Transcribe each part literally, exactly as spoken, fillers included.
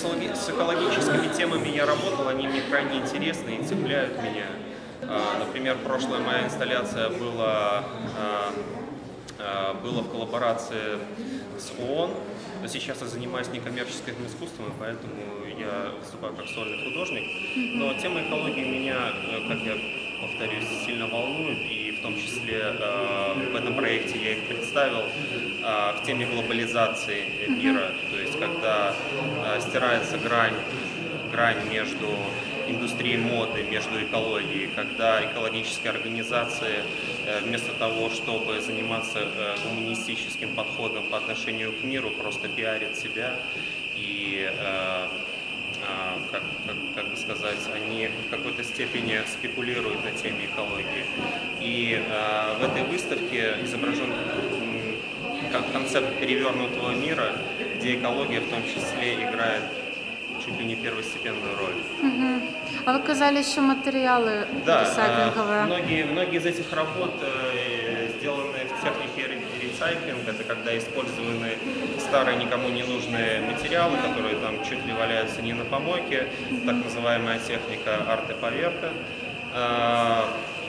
с экологи- с экологическими темами я работал, они мне крайне интересны и цепляют меня. А, Например, прошлая моя инсталляция была, а, а, была в коллаборации с ООН, но сейчас я занимаюсь некоммерческим искусством, и поэтому я выступаю как сольный художник. Но тема экологии меня, э, как я повторюсь, сильно волнует, и в том числе э, в этом проекте я их представил э, в теме глобализации мира, то есть когда э, стирается грань, грань между индустрией моды, между экологией, когда экологические организации э, вместо того, чтобы заниматься э, гуманистическим подходом по отношению к миру, просто пиарят себя и э, Как, как, как бы сказать, они в какой-то степени спекулируют на теме экологии. И э, в этой выставке изображен м, концепт перевернутого мира, где экология в том числе играет чуть ли не первостепенную роль. Мгм. А ви казали, що матеріали Да, э, ресайклингові. многие, многие из этих работ э, сделаны в технике ре- ресайклинга, это когда использованы старые никому не нужные материалы, которые там чуть ли валяются не на помойке, так называемая техника арт-и-поверка. А,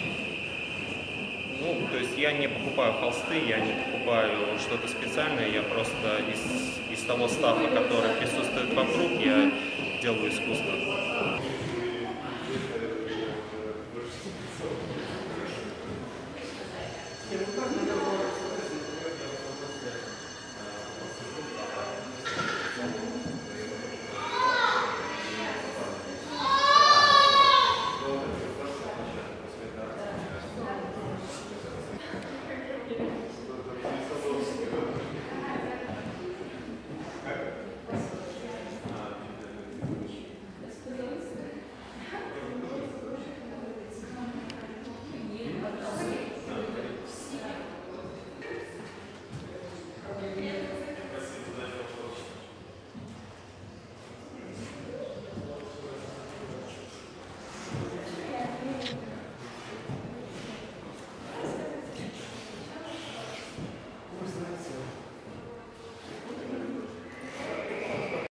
Ну, то есть я не покупаю холсты, я не покупаю что-то специальное, я просто из, из того стафа, который присутствует вокруг, я делаю искусство.